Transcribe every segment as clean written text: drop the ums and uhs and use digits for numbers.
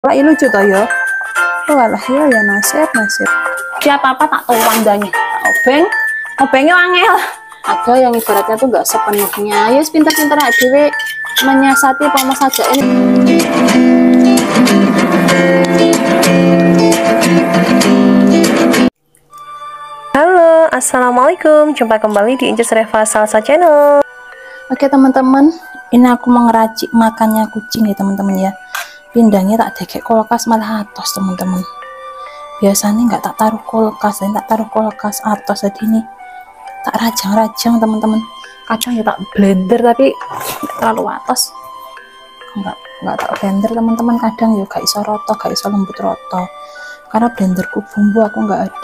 Lah ini lucu toh ya. Walah ya nasib. Siapa apa tak tahu wandanya. Tak obeng, obengnya wangel. Ada yang ibaratnya tuh nggak sepenuhnya. Ya pintar-pintar dewe menyiasati apa saja ini. Halo, assalamualaikum. Jumpa kembali di Inces Reva Salsa Channel. Oke teman-teman, ini aku mau ngeracik makannya kucing ya teman-teman ya. Pindahnya tak dekek kulkas malah atos teman-teman. Biasanya nggak tak taruh kulkas, dan tak taruh kulkas atos jadi ini tak rajang-rajang teman-teman. Kadang ya tak blender tapi nggak terlalu atos. Nggak tak blender teman-teman. Kadang ya gak iso roto, gak iso lembut roto. Karena blenderku bumbu aku nggak ada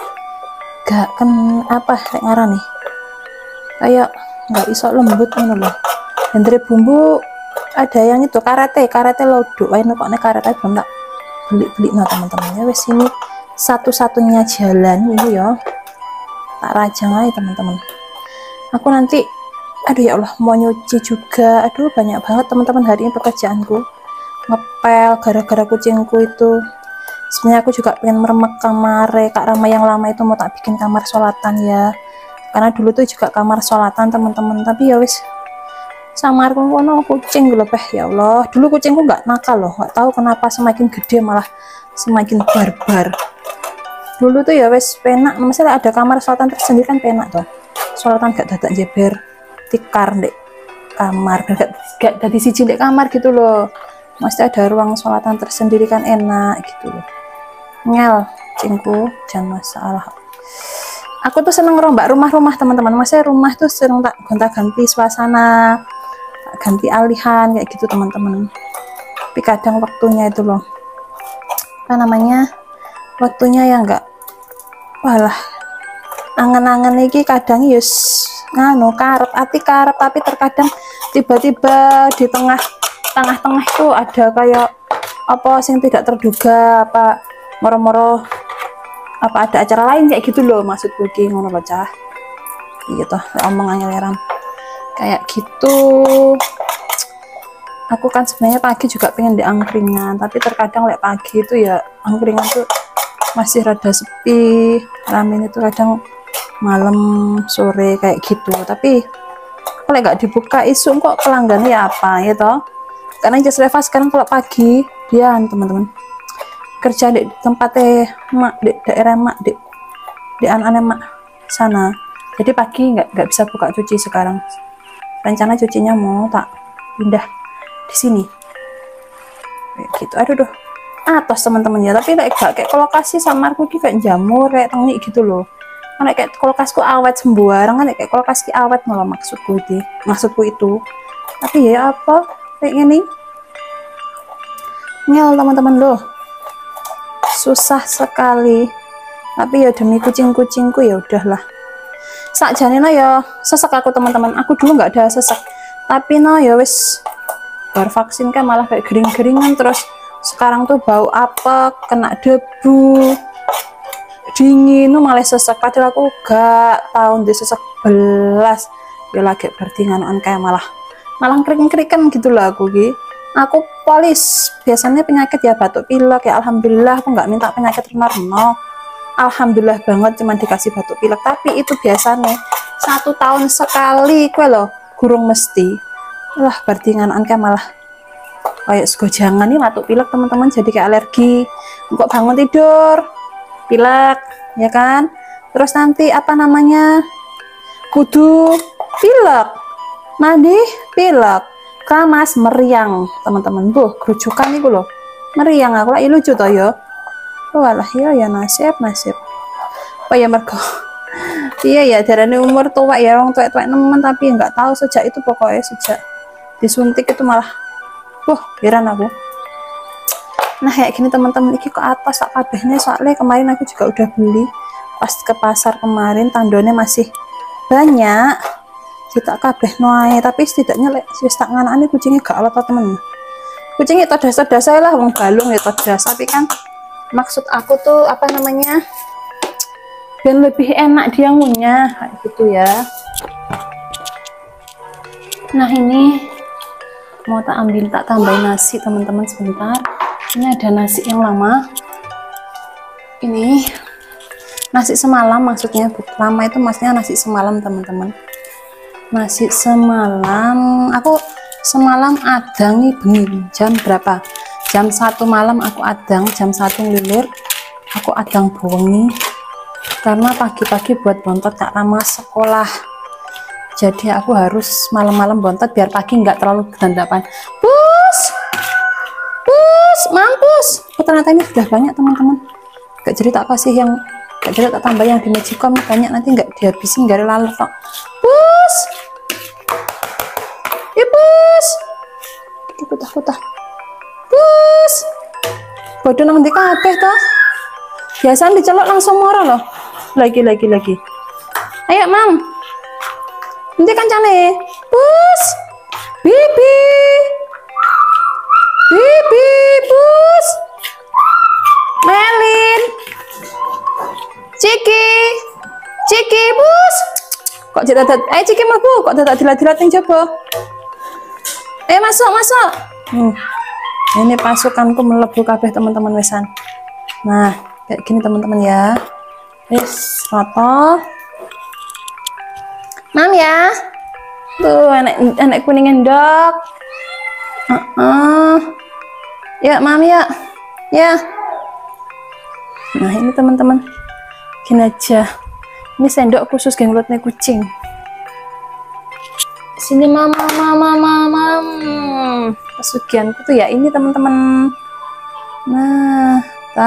gak kayak ngarah nih. Kayak nggak iso lembut ini loh. Blender bumbu ada yang itu karate lodo wae kok nek karate belum tak beli no teman-teman ya. Wes ini satu-satunya jalan ini ya tak rajang aja teman-teman. Aku nanti aduh ya Allah mau nyuci juga, aduh banyak banget teman-teman hari ini pekerjaanku. Ngepel gara-gara kucingku itu. Sebenarnya aku juga pengen meremek kamar Kak Rama yang lama itu, mau tak bikin kamar sholatan ya, karena dulu tuh juga kamar sholatan teman-teman. Tapi ya wis sama aku kono kucing gitu ya Allah. Dulu kucingku nggak nakal loh, nggak tahu kenapa semakin gede malah semakin barbar. Dulu tuh ya wes penak, misalnya ada kamar sholatan tersendiri kan penak tuh. Sholatan gak dadak jeber tikar dek kamar, gak dari siji dek kamar gitu loh. Mesti ada ruang sholatan tersendiri kan enak gitu loh. Ngel kucingku jangan masalah. Aku tuh seneng ngerombak rumah-rumah teman-teman. Maksudnya rumah tuh seneng tak gonta-ganti suasana, ganti alihan kayak gitu teman-teman. Tapi kadang waktunya itu loh apa namanya, waktunya ya enggak walah angen-angen iki kadang yus nganu karep tapi terkadang tiba-tiba di tengah-tengah itu ada kayak apa sing tidak terduga, apa moro-moro apa ada acara lain kayak gitu loh maksudku ki ngono loh cah gitu omongannya leran kayak gitu. Aku kan sebenarnya pagi juga pengen di angkringan, tapi terkadang lek pagi itu ya angkringan tuh masih rada sepi, ramen itu kadang malam sore kayak gitu. Tapi kalau nggak dibuka isu kok pelanggannya ya apa ya toh, karena Inces Reva sekarang kalau pagi dia teman-teman kerja di tempatnya mak di daerah mak di anak-anak mak sana, jadi pagi nggak bisa buka cuci sekarang. Rencana cucinya mau tak pindah di sini kayak gitu. Aduh doh atas teman-teman ya. Tapi kayak kolokasi samarku kayak jamur kayak tengik gitu loh. Kan kayak kolokasku awet sembarang kan kayak kolokasi awet malah maksudku itu. Tapi ya apa kayak gini ngel teman-teman loh, susah sekali. Tapi ya demi kucing-kucingku ya udahlah. Sakjane no ya sesek aku teman-teman. Aku dulu nggak ada sesek, tapi no ya wis bar vaksin kan malah kayak gering-geringan, terus sekarang tuh bau apa kena debu dingin tuh malah sesek. Padahal aku gak tahu di sesek belas ya lagi berdingan kayak malah kering-keringan gitu lah aku polis. Biasanya penyakit ya batuk pilek ya, alhamdulillah aku nggak minta penyakit renal, alhamdulillah banget cuman dikasih batuk pilek. Tapi itu biasanya 1 tahun sekali kue loh gurung mesti lah berdingan kayak malah kayak segojangan nih batuk pilek teman-teman, jadi kayak alergi. Kok bangun tidur pilek ya kan, terus nanti apa namanya kudu pilek, mandi pilek, keramas meriang teman-teman. Kerucukan nih loh meriang aku lagi lucu toh ya. Walah ya nasib apa ya mergo iya ya darane umur tua ya, orang tua nemen, tapi nggak tahu sejak itu pokoknya sejak disuntik itu malah heran aku. Nah kayak gini teman-teman, iki ke atas tak kabehnya, soalnya kemarin aku juga udah beli pas ke pasar kemarin, tandone masih banyak kita kabeh noai. Tapi setidaknya lek wis tak nganakane kucingnya gak alot temen. Kucingnya itu dasar lah wong balung ya dasar, tapi kan maksud aku tuh apa namanya biar lebih enak dia ngunyah kayak gitu ya. Nah ini mau tak ambil tak tambahin nasi teman-teman sebentar. Ini ada nasi yang lama. Ini nasi semalam maksudnya, lama itu maksudnya nasi semalam teman-teman. Nasi semalam, aku semalam adang nih bengi jam berapa? Jam 1 malam aku adang, jam 1 lilir aku adang bengi karena pagi-pagi buat bontot Kak Rama sekolah. Jadi aku harus malam-malam bontot biar pagi nggak terlalu kedandapan. Bus, mampus. Oh, ternyata ini sudah banyak teman-teman. Gak jadi tak kasih yang, gak jadi tak tambah yang di Magicom banyak, nanti nggak dihabisin, nggak ada laler kok. Bus, ya bus, kutah. Bus, bodoh nang ndi kabeh toh. Biasanya dicelok langsung moro loh. Lagi. Ayo, Mam. Nanti kancane. Bus. Bibi, bus. Melin. Ciki, bus. Kok dadak, ayo Ciki mlebu, kok dadak dilat-dilat ning jaba. Masuk. Ini pasukanku melebu kabeh teman-teman wesan. Nah, kayak gini teman-teman ya. Wis, foto. Mam ya. Tuh, enek kuning endok. Ya, Mam ya. Ya. Nah, ini teman-teman. Gini aja. Ini sendok khusus genglotnya kucing. Sini Mam. Pesugihanku tuh ya ini teman-teman. Nah,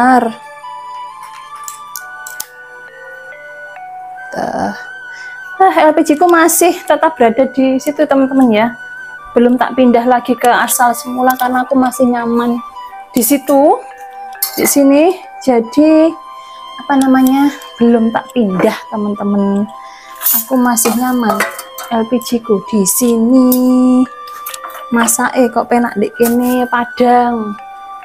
LPG ku masih tetap berada di situ teman-teman ya, belum tak pindah lagi ke asal semula karena aku masih nyaman di situ, di sini. Jadi apa namanya, belum tak pindah teman-teman, aku masih nyaman LPG ku di sini. Masa kok penak dek ini Padang.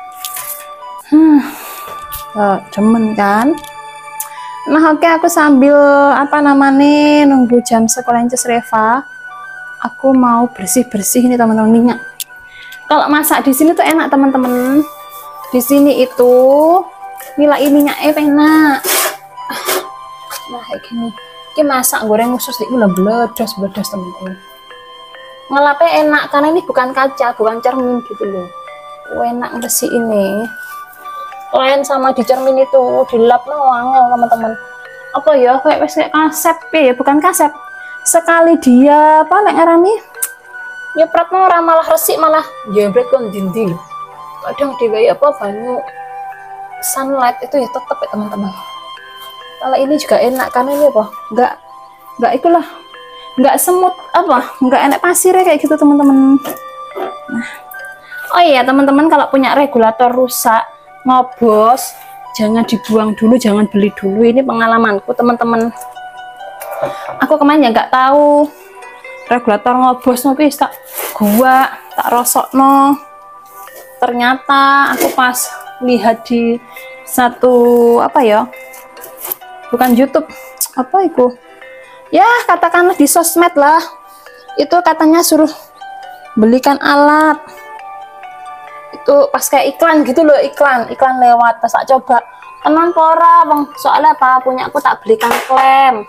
Demen kan. Nah, oke, aku sambil apa namanya nunggu jam sekolah Inces Reva, aku mau bersih-bersih ini teman-teman minyak. Kalau masak di sini tuh enak teman-teman. Di sini itu nilai minyaknya enak. Nah, kayak gini. Ini masak goreng khusus itu bledos teman-teman. Ngelapnya enak karena ini bukan kaca, bukan cermin gitu loh. Enak bersih ini. Lain sama di cermin itu, dilap angel teman-teman. Apa ya, kayak kasep ya, bukan kasep. Sekali dia apa lek ngarani nyeprat ora malah resik, malah jebret kon dinding. Kadang digawe apa banyu sunlight itu ya tetep ya teman-teman. Kalau ini juga enak karena ini apa? Enggak itulah. Enggak semut apa? Enggak enak pasirnya kayak gitu teman-teman. Nah. Oh iya teman-teman, kalau punya regulator rusak ngobos, jangan dibuang dulu, jangan beli dulu. Ini pengalamanku teman-teman. Aku kemarin ya nggak tahu regulator ngobos tapi tak rosokno. Ternyata aku pas lihat di satu apa ya, bukan YouTube, apa itu ya, katakanlah di sosmed lah, itu katanya suruh belikan alat itu pas kayak iklan gitu loh, iklan lewat. Terus tak coba tenan pora bang, soalnya apa, punya aku tak belikan klem,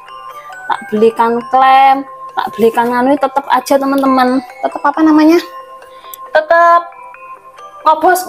tak belikan anu, tetap aja teman-teman, tetap apa namanya, tetap ngobos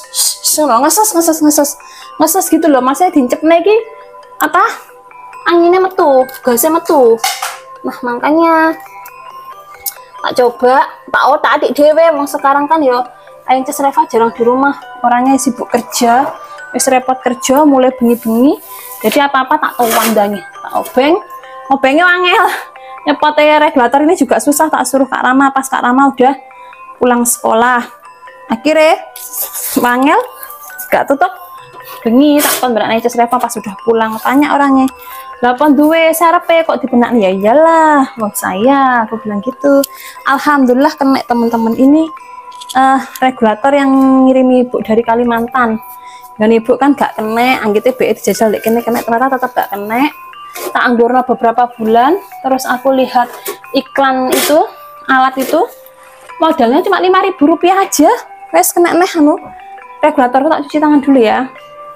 ngeses gitu loh. Masnya dincep lagi apa, anginnya metu, gasnya metu. Nah makanya tak coba, tak adik dewe. Emang sekarang kan yo Inces Reva jarang di rumah, orangnya sibuk kerja, wis repot kerja mulai bengi-bengi. Jadi apa-apa tak tahu wandanya, tak obengnya angel. Nyepotnya regulator ini juga susah, tak suruh Kak Rama pas Kak Rama udah pulang sekolah. Akhirnya angel gak tutup bengi, tak kon berak Inces Reva pas sudah pulang. Tanya orangnya, "Lapon duwe sarepe kok dibenak?" Ya iyalah, wong saya, aku bilang gitu. Alhamdulillah kena teman-teman ini. Regulator yang ngirim ibu dari Kalimantan, dan ibu kan gak kena, anggitnya BE dijajal dek kena, ternyata tetap gak kena. Tak anggurna beberapa bulan, terus aku lihat iklan itu, alat itu modalnya cuma 5.000 rupiah aja, wes kena anu regulatorku tak cuci tangan dulu ya.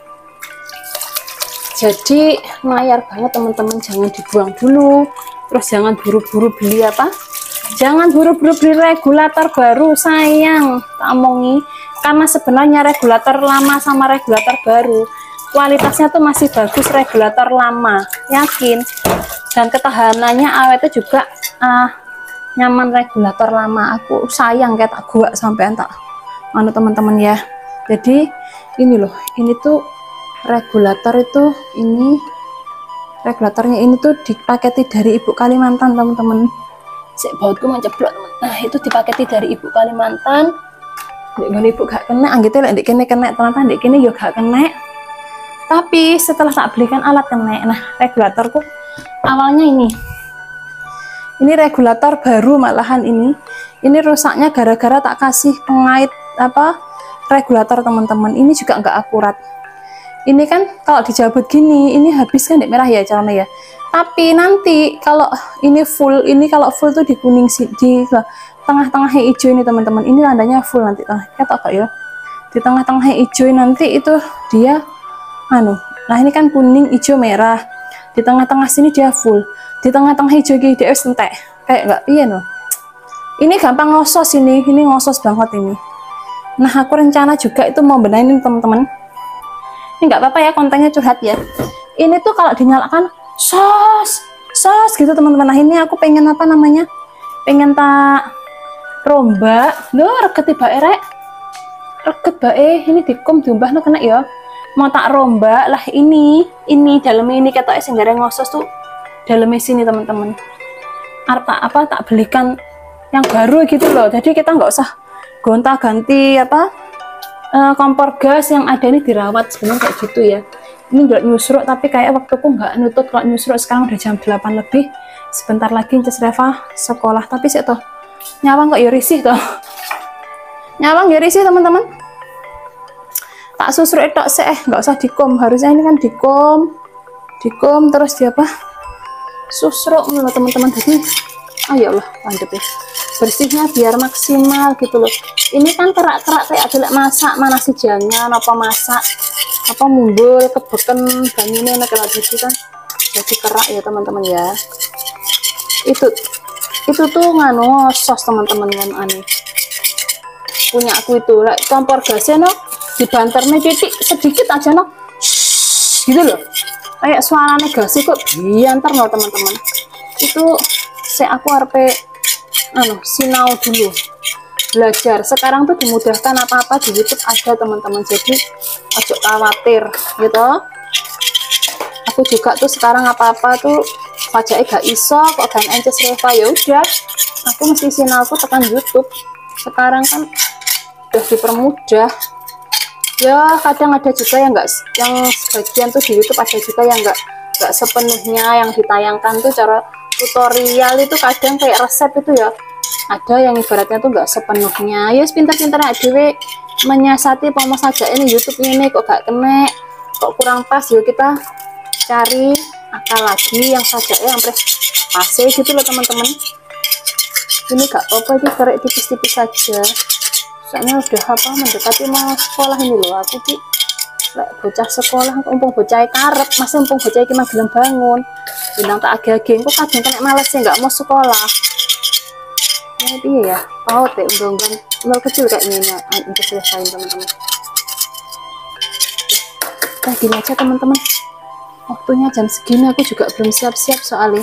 Jadi mayar banget teman-teman, jangan dibuang dulu. Terus jangan buru-buru beli apa? Jangan buru-buru beli regulator baru, sayang. Tak omongi, karena sebenarnya regulator lama sama regulator baru kualitasnya tuh masih bagus regulator lama, yakin. Dan ketahanannya awetnya juga nyaman regulator lama. Aku sayang kayak tak gua sampean tak anu teman-teman ya. Jadi ini loh, ini tuh regulator itu, ini regulatornya ini tuh dipaketi dari Ibu Kalimantan teman-teman. Sik bautku menceblok teman. Nah itu dipaketi dari Ibu Kalimantan. Ndek Ibu gak kena, anggitnya lek ndek kene kena, ternyata ndek kene yo gak kena. Tapi setelah tak belikan alat kena. Nah regulatorku awalnya ini regulator baru malahan ini rusaknya gara-gara tak kasih pengait apa regulator teman-teman. Ini juga nggak akurat. Ini kan kalau dijabut gini, ini habis kan merah ya caranya ya. Tapi nanti kalau ini full, kalau full tuh di kuning di tengah-tengahnya hijau ini teman-teman. Ini tandanya full nanti kata kok ya. Di tengah-tengahnya hijau nanti itu dia Nah ini kan kuning, hijau, merah. Di tengah-tengah sini dia full. Di tengah-tengah hijau gini dia entek. Kayak nggak iya no. Ini gampang ngosos ini ngosos banget ini. Nah aku rencana juga itu mau benahin teman-teman. Ini nggak apa-apa ya, kontennya curhat ya. Ini tuh kalau dinyalakan sos gitu teman-teman. Nah ini aku pengen apa namanya, pengen tak rombak loh, reget bae rek, reget bae ini dikum diumbah no kena ya. Mau tak rombak lah ini dalamnya ini kata sing gareng ngosos tuh dalamnya sini teman-teman. Apa tak belikan yang baru gitu loh. Jadi kita nggak usah gonta-ganti apa kompor gas yang ada ini dirawat sebenarnya kayak gitu ya. Ini nggak nyusruk tapi kayak waktuku nggak nutut kalau nyusruk. Sekarang udah jam 8 lebih, sebentar lagi Ncus Reva sekolah. Tapi sih toh nyawang kok ya risih toh, nyawang ya risih teman-teman. Tak susruk itu nggak usah dikom, harusnya ini kan dikom terus dia apa susruk loh teman-teman. Jadi ya Allah mantep ya, bersihnya biar maksimal gitu loh. Ini kan kerak-kerak kayak ada masak, mana sih jangan apa masak apa mumbul kebeken banyune nek lagi gitu kan jadi kerak ya teman-teman ya. Itu tuh nganu sos teman-teman kan aneh punya aku itu lah. Kompor gasnya no dibanternya titik sedikit aja no gitu loh, kayak suaranya gasnya kok biantar no teman-teman. Itu aku RP sinau dulu belajar. Sekarang tuh dimudahkan, apa-apa di YouTube ada teman-teman, jadi ojo khawatir gitu. Aku juga tuh sekarang apa-apa tuh pajaknya gak iso kok kan Ncus Reva, ya udah aku mesti sinauku tekan YouTube. Sekarang kan udah dipermudah ya. Kadang ada juga yang sebagian tuh di YouTube ada juga yang nggak sepenuhnya yang ditayangkan tuh cara tutorial itu, kadang kayak resep itu ya ada yang ibaratnya tuh nggak sepenuhnya. Ya pintar-pintar adewe menyiasati pomo saja ini YouTube ini kok gak kena, kok kurang pas, yuk kita cari akal lagi yang saja yang pas gitu loh teman-teman. Ini gak apa-apa, ini korek tipis-tipis saja soalnya udah apa mendekati mau sekolah ini loh. Aku sih bocah sekolah, umpung bocah karep, masih umpung bocah iki gelem bangun bilang tak age-age kok kadang kena males sih nggak mau sekolah. Nah iya ya, paut deh undang-undang nol kecil kayak ini untuk selesain teman-teman. Nah gini aja teman-teman, waktunya jam segini aku juga belum siap-siap soalnya.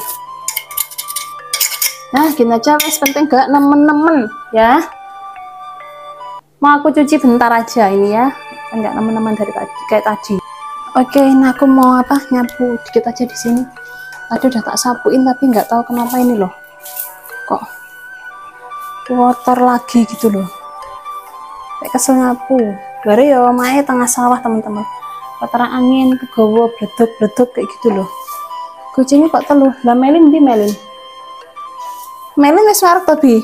Nah gini aja wes, penting gak nemen-nemen ya. Mau aku cuci bentar aja ini ya, enggak nemen-nemen dari tadi kayak tadi. Oke, nah aku mau apa nyapu dikit aja di sini. Tadi udah tak sapuin tapi nggak tahu kenapa ini loh kok kotor lagi gitu loh. Kayak kesel nyapu. Baru ya mae tengah sawah teman-teman. Kotoran angin kegawa bledok-bledok kayak gitu loh. Kucingnya kok telu. Lah Melin di Melin. Melin wis warek to Bi.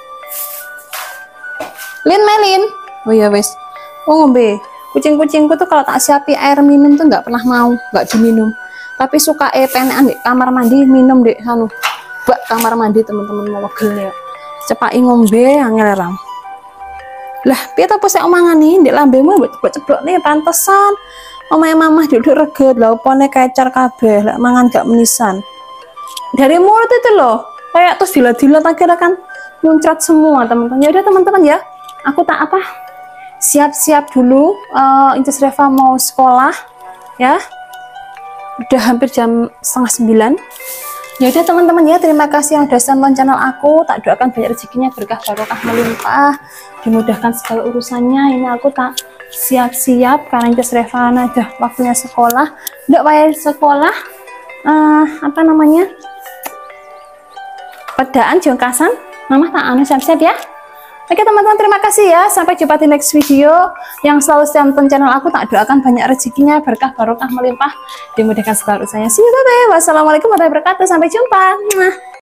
Melin. Oh iya wes. Oh ngombe. Kucing-kucingku tuh kalau tak siapi air minum tuh nggak pernah mau, nggak diminum. Tapi suka penekan di kamar mandi minum deh bak kamar mandi teman-teman mau wegel ya. Cepai ngombe angel ram. Lah, piye ta posek omangan nih, ndek lambemu mbok ceblok nih pantesan. Omahe mamah duduk reget, lha opone kecer kabeh, lek mangan gak menisan. Dari mulut itu loh, kayak terus dila-dila akhirnya kan muncrat semua teman-teman. Ya udah teman-teman ya, aku tak apa siap-siap dulu. Incus Reva mau sekolah ya. Udah hampir jam 8:30. Ya udah teman-teman ya, terima kasih yang udah nonton channel aku. Tak doakan banyak rezekinya, berkah barokah melimpah, dimudahkan segala urusannya. Ini aku tak siap-siap karena Incus Reva udah waktunya sekolah. Nggak payah sekolah, apa namanya, pedaan jongkasan, mama tak anu siap-siap ya. Oke teman-teman, terima kasih ya, sampai jumpa di next video. Yang selalu setia nonton channel aku, tak doakan banyak rezekinya, berkah barokah melimpah, dimudahkan segala urusannya. See you, bye bye. Wassalamualaikum warahmatullahi wabarakatuh, sampai jumpa.